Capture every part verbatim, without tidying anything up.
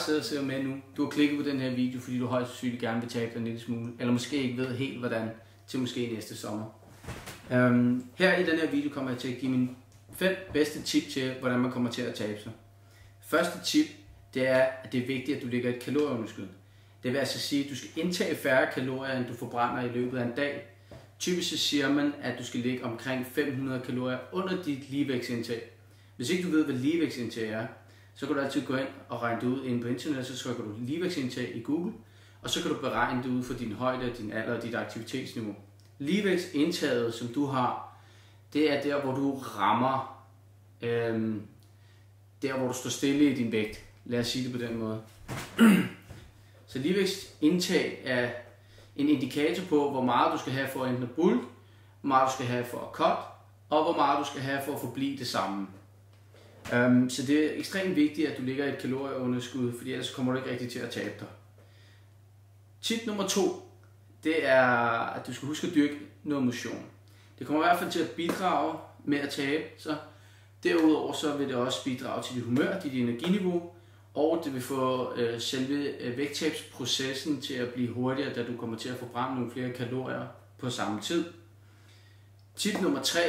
sidder og ser med nu, du har klikket på den her video, fordi du højst sandsynligt gerne vil tabe dig en lille smule, eller måske ikke ved helt hvordan, til måske næste sommer. Um, her i den her video kommer jeg til at give mine fem bedste tip til, hvordan man kommer til at tabe sig. Første tip, det er, at det er vigtigt, at du ligger et kalorieunderskud. Det vil altså sige, at du skal indtage færre kalorier, end du forbrænder i løbet af en dag. Typisk så siger man, at du skal ligge omkring fem hundrede kalorier under dit ligevægtsindtag. Hvis ikke du ved, hvad ligevægtsindtag er, så kan du altid gå ind og regne det ud inde på internet, så trykker du ligevægtsindtag i Google, og så kan du beregne det ud for din højde, din alder og dit aktivitetsniveau. Ligevægtsindtaget, som du har, det er der, hvor du rammer, øhm, der hvor du står stille i din vægt. Lad os sige det på den måde. Så ligevægtsindtag er en indikator på, hvor meget du skal have for at enten at bulk, hvor meget du skal have for at cut, og hvor meget du skal have for at forblive det samme. Um, så det er ekstremt vigtigt, at du ligger i et kalorieunderskud, fordi ellers kommer du ikke rigtig til at tabe dig. Tip nummer to, det er, at du skal huske at dyrke noget motion. Det kommer i hvert fald til at bidrage med at tabe sig. Derudover så vil det også bidrage til dit humør, dit energiniveau, og det vil få øh, selve øh, vægttabsprocessen til at blive hurtigere, da du kommer til at forbrænde nogle flere kalorier på samme tid. Tip nummer tre,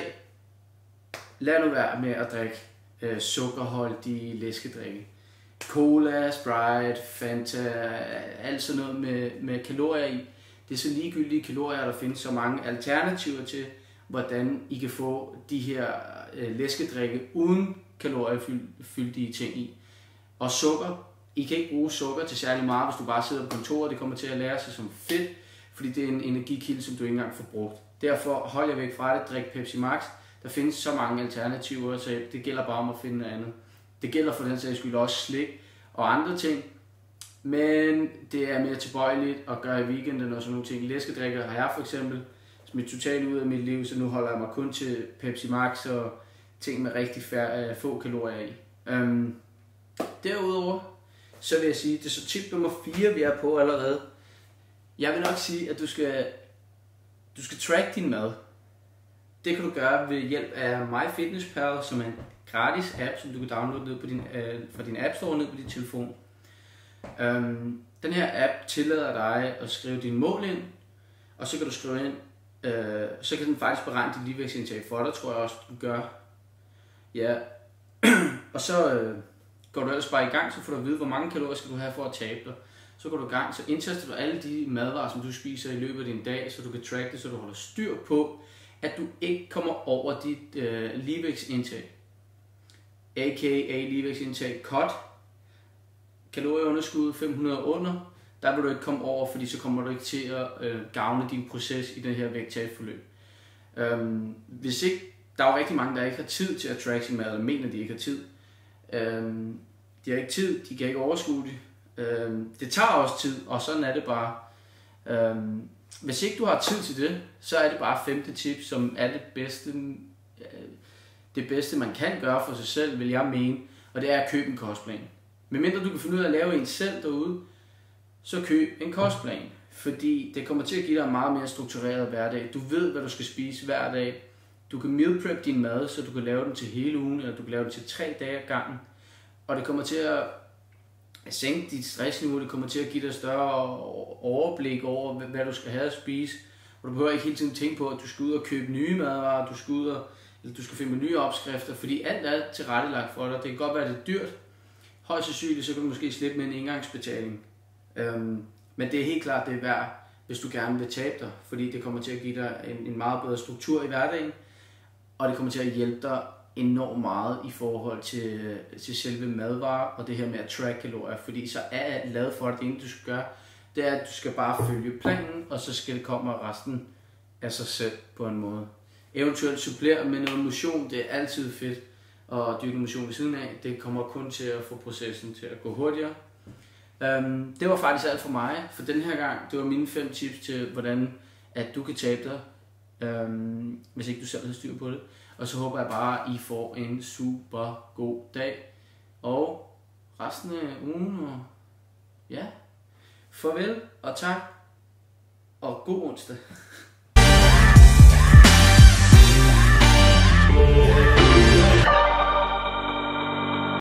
lad nu være med at drikke øh, sukkerholdige læskedrikke. Cola, Sprite, Fanta, alt sådan noget med, med kalorier i. Det er så ligegyldige kalorier, der findes så mange alternativer til, hvordan I kan få de her øh, læskedrikke uden kaloriefyldige ting i. Og sukker, I kan ikke bruge sukker til særlig meget, hvis du bare sidder på kontoret. Det kommer til at lære sig som fedt, fordi det er en energikilde, som du ikke engang får brugt. Derfor hold jer væk fra det, drik Pepsi Max. Der findes så mange alternativer, så det gælder bare om at finde noget andet. Det gælder for den sags skyld også slik og andre ting, men det er mere tilbøjeligt at gøre i weekenden og sådan nogle ting. Læskedrikker har jeg for eksempel smidt totalt ud af mit liv, så nu holder jeg mig kun til Pepsi Max og ting med rigtig færre, få kalorier i. Um, Derudover, så vil jeg sige, det er så tip nummer fire, vi er på allerede. Jeg vil nok sige, at du skal, du skal track din mad. Det kan du gøre ved hjælp af MyFitnessPal, som er en gratis app, som du kan downloade ned på din, øh, fra din App Store ned på din telefon. Um, den her app tillader dig at skrive dine mål ind, og så kan du skrive ind, øh, så kan den faktisk beregne dit ligevægtsindtag for dig, tror jeg også, du gør. Ja, og så øh, går du ellers bare i gang, så får du at vide, hvor mange kalorier skal du have for at tabe dig. Så går du i gang, så indtaster du alle de madvarer, som du spiser i løbet af din dag, så du kan track det, så du holder styr på, at du ikke kommer over dit øh, ligevægtsindtag. A K A ligevægtsindtag cut, kalorieunderskud fem hundrede under, der vil du ikke komme over, fordi så kommer du ikke til at øh, gavne din proces i det her vægttabsforløb. Øhm, hvis ikke, der er jo rigtig mange, der ikke har tid til at track sin mad, eller mener, de ikke har tid. Øhm, de har ikke tid, de kan ikke overskue det. Øhm, det tager også tid, og sådan er det bare. Øhm, hvis ikke du har tid til det, så er det bare femte tip, som er det bedste, øh, det bedste man kan gøre for sig selv, vil jeg mene, og det er at købe en kostplan. Medmindre du kan finde ud af at lave en selv derude, så køb en kostplan, fordi det kommer til at give dig en meget mere struktureret hverdag. Du ved, hvad du skal spise hver dag. Du kan meal prep din mad, så du kan lave den til hele ugen, eller du kan lave den til tre dage ad gangen. Og det kommer til at sænke dit stressniveau, det kommer til at give dig større overblik over, hvad du skal have at spise. Og du behøver ikke hele tiden tænke på, at du skal ud og købe nye madvarer, du skal ud og, eller du skal finde nye opskrifter, fordi alt er tilrettelagt for dig. Det kan godt være, det er dyrt. Højst sandsynligt, så kan du måske slippe med en engangsbetaling. Øhm, men det er helt klart, det er værd, hvis du gerne vil tabe dig, fordi det kommer til at give dig en, en meget bedre struktur i hverdagen, og det kommer til at hjælpe dig enormt meget i forhold til, til selve madvarer og det her med at track kalorier, fordi så er alt lavet for dig. Det eneste du skal gøre, det er, at du skal bare følge planen, og så skal det komme resten af sig selv på en måde. Eventuelt supplere med noget motion, det er altid fedt at dyrke motion ved siden af. Det kommer kun til at få processen til at gå hurtigere. Um, det var faktisk alt for mig for den her gang. Det var mine fem tips til, hvordan at du kan tabe dig, um, hvis ikke du selv har styr på det. Og så håber jeg bare, at I får en super god dag. Og resten af ugen, og ja, farvel og tak, og god onsdag.